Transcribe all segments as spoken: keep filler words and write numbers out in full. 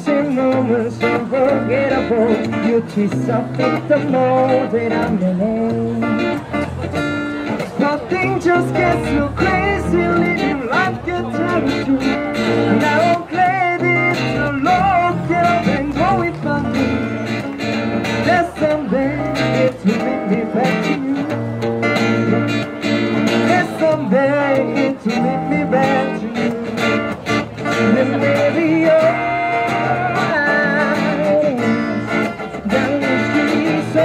Flashing moments unforgettable. Beauty suffocates the mold that I'm in. Nothing just gets so crazy, living life gets terrible. Now I'm glad it's a long time and going for me. That someday it will bring me back to you. That someday it will bring me back to you. Then maybe you're down the street, so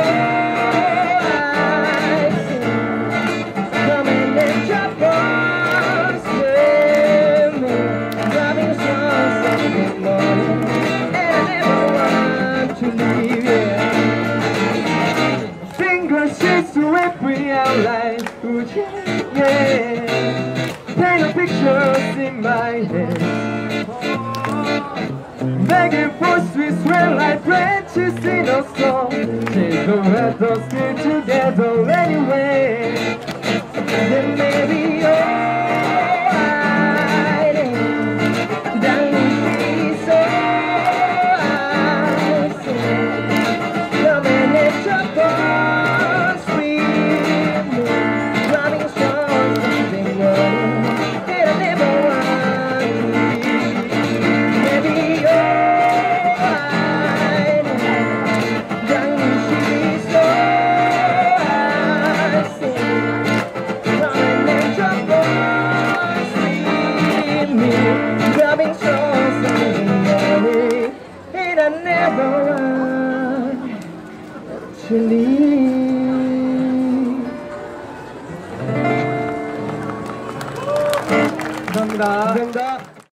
to every outline, yeah. Paint a pictures in my head. Begging for sweet sweat like branches in a song. Take a let us get together anyway. Then maybe you're hiding down the street, so I say, come and let your boss 감사합니다. 감사합니다.